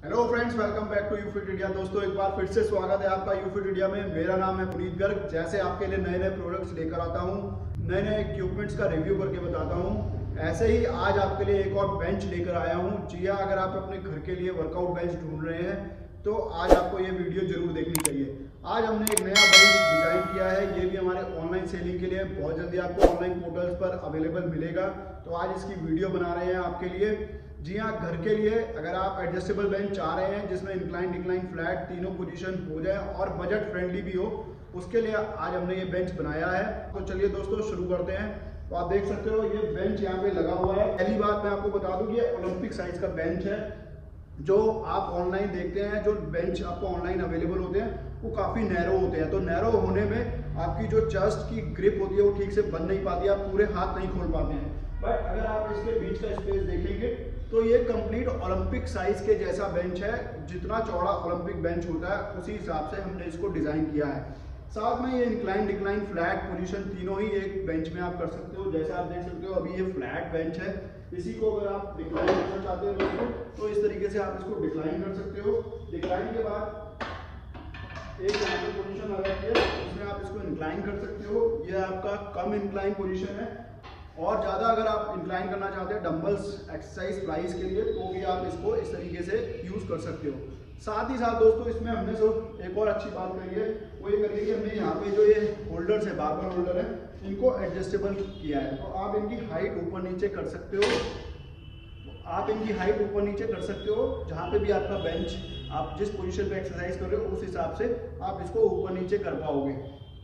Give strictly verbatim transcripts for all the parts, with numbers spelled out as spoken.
Hello friends, welcome back to UFit India. दोस्तों एक बार फिर से स्वागत है आपका यूफिट इंडिया में। मेरा नाम है पुनीत गर्ग। जैसे आपके लिए नए नए प्रोडक्ट्स लेकर आता हूँ, नए नए इक्विपमेंट्स का रिव्यू करके बताता हूँ, ऐसे ही आज आपके लिए एक और बेंच लेकर आया हूँ। जी हाँ, अगर आप अपने घर के लिए वर्कआउट बेंच ढूंढ रहे हैं तो आज आपको ये वीडियो जरूर देखनी चाहिए। आज हमने एक नया बेंच डिजाइन किया है, ये भी हमारे ऑनलाइन सेलिंग के लिए बहुत जल्दी आपको ऑनलाइन पोर्टल्स पर अवेलेबल मिलेगा। तो आज इसकी वीडियो बना रहे हैं आपके लिए। जी हाँ, घर के लिए अगर आप एडजस्टेबल बेंच चाह रहे हैं जिसमें इंक्लाइन डिक्लाइन फ्लैट तीनों पोजीशन हो जाए और बजट फ्रेंडली भी हो, उसके लिए आज हमने ये बेंच बनाया है। तो चलिए दोस्तों शुरू करते हैं। तो आप देख सकते हो ये बेंच यहाँ पे लगा हुआ है। पहली बात मैं आपको बता दूं कि ये ओलंपिक साइज का बेंच है। जो आप ऑनलाइन देखते हैं, जो बेंच आपको ऑनलाइन अवेलेबल होते हैं वो काफ़ी नैरो होते हैं। तो नैरो होने में आपकी जो चेस्ट की ग्रिप होती है वो ठीक से बन नहीं पाती, आप पूरे हाथ नहीं खोल पाते हैं। बट अगर आप इसके बीच का स्पेस देखेंगे तो ये कंप्लीट ओलंपिक साइज के जैसा बेंच है। जितना चौड़ा ओलंपिक बेंच होता है उसी हिसाब से हमने इसको डिज़ाइन किया है। साथ में ये इंक्लाइन डिक्लाइन फ्लैट पोजीशन तीनों ही एक बेंच में आप कर सकते हो। जैसे आप देख सकते हो अभी ये फ्लैट बेंच है, इसी को अगर आप डिक्लाइन करना चाहते हो दोस्तों तो इस तरीके से आप इसको डिक्लाइन कर सकते हो। डिक्लाइन के बाद एक यहाँ पे पोजीशन आ जाती है, इसमें आप इसको इंक्लाइन कर सकते हो। ये आपका कम इंक्लाइन पोजीशन है। और ज़्यादा अगर आप इंक्लाइन करना चाहते हैं डंबल्स एक्सरसाइज प्राइस के लिए तो भी आप इसको इस तरीके से यूज़ कर सकते हो। साथ ही साथ दोस्तों इसमें हमने जो एक और अच्छी बात करी है वो ये करी है कि हमने यहाँ पे जो ये होल्डर्स है, बारबल होल्डर है, इनको एडजस्टेबल किया है। तो आप इनकी हाइट ऊपर नीचे कर सकते हो। आप इनकी हाइट ऊपर नीचे कर सकते हो। जहाँ पे भी आपका बेंच, आप जिस पोजीशन पे एक्सरसाइज कर रहे हो उस हिसाब से आप इसको ऊपर नीचे कर पाओगे।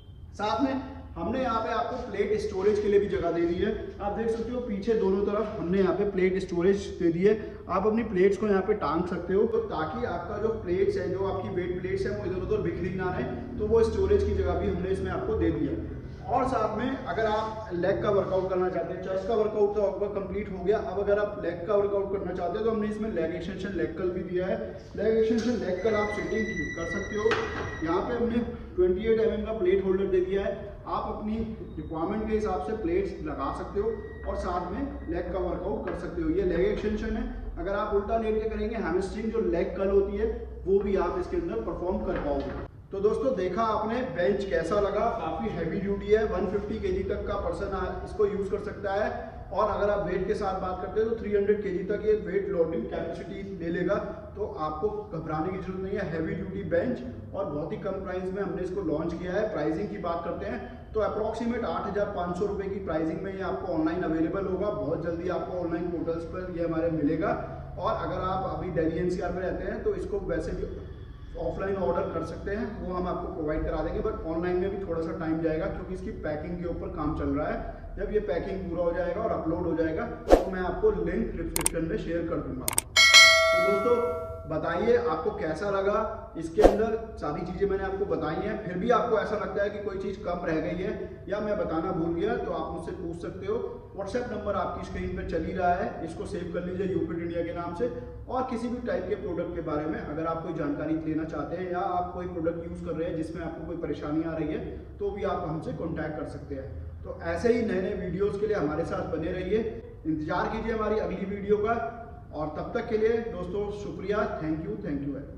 साथ में हमने यहाँ पे आपको प्लेट स्टोरेज के लिए भी जगह दे दी है। आप देख सकते हो पीछे दोनों तरफ हमने यहाँ पे प्लेट स्टोरेज दे दी है। आप अपनी प्लेट्स को यहाँ पे टांग सकते हो तो ताकि आपका जो प्लेट्स है, जो आपकी वेट प्लेट्स है, वो इधर उधर बिखरी ना रहे। तो वो स्टोरेज की जगह भी हमने इसमें आपको दे दी है। और साथ में अगर आप लेग का वर्कआउट करना चाहते हैं, चेस्ट का वर्कआउट तो आपका कंप्लीट हो गया, अब अगर आप लेग का वर्कआउट करना चाहते हैं तो हमने इसमें लेग एक्सटेंशन लेग कल भी दिया है। लेग एक्सटेंशन लेग कल आप सिटिंग कर सकते हो। यहाँ पे हमने अट्ठाईस एम एम का प्लेट होल्डर दे दिया है। आप अपनी रिक्वायरमेंट के हिसाब से प्लेट्स लगा सकते हो और साथ में लेग का वर्कआउट कर सकते हो। ये लेग एक्सटेंशन है। अगर आप उल्टा लेट के करेंगे, हैमस्ट्रिंग जो लेग कल होती है वो भी आप इसके अंदर परफॉर्म कर पाओगे। तो दोस्तों देखा आपने बेंच कैसा लगा। काफ़ी हैवी ड्यूटी है, एक सौ पचास केजी तक का पर्सन इसको यूज़ कर सकता है। और अगर आप वेट के साथ बात करते हैं तो तीन सौ केजी तक ये वेट लोडिंग कैपेसिटी ले लेगा। तो आपको घबराने की जरूरत नहीं है। हैवी ड्यूटी बेंच और बहुत ही कम प्राइस में हमने इसको लॉन्च किया है। प्राइसिंग की बात करते हैं तो अप्रॉक्सीमेट आठ हज़ार पाँच सौ रुपये की प्राइसिंग में ये आपको ऑनलाइन अवेलेबल होगा। बहुत जल्दी आपको ऑनलाइन पोर्टल्स पर ये हमारे मिलेगा। और अगर आप अभी दिल्ली एन सी आर में रहते हैं तो इसको वैसे भी ऑफलाइन ऑर्डर कर सकते हैं, वो हम आपको प्रोवाइड करा देंगे। बट ऑनलाइन में भी थोड़ा सा टाइम जाएगा क्योंकि इसकी पैकिंग के ऊपर काम चल रहा है। जब ये पैकिंग पूरा हो जाएगा और अपलोड हो जाएगा तो मैं आपको लिंक डिस्क्रिप्शन में शेयर कर दूंगा। तो दोस्तों बताइए आपको कैसा लगा। इसके अंदर सारी चीज़ें मैंने आपको बताई हैं, फिर भी आपको ऐसा लगता है कि कोई चीज़ कम रह गई है या मैं बताना भूल गया तो आप मुझसे पूछ सकते हो। व्हाट्सएप नंबर आपकी स्क्रीन पर चल ही रहा है, इसको सेव कर लीजिए यूफिट इंडिया के नाम से। और किसी भी टाइप के प्रोडक्ट के बारे में अगर आप कोई जानकारी लेना चाहते हैं या आप कोई प्रोडक्ट यूज़ कर रहे हैं जिसमें आपको कोई परेशानी आ रही है तो भी आप हमसे कॉन्टैक्ट कर सकते हैं। तो ऐसे ही नए नए वीडियोज़ के लिए हमारे साथ बने रहिए, इंतजार कीजिए हमारी अगली वीडियो का। और तब तक के लिए दोस्तों शुक्रिया, थैंक यू थैंक यू।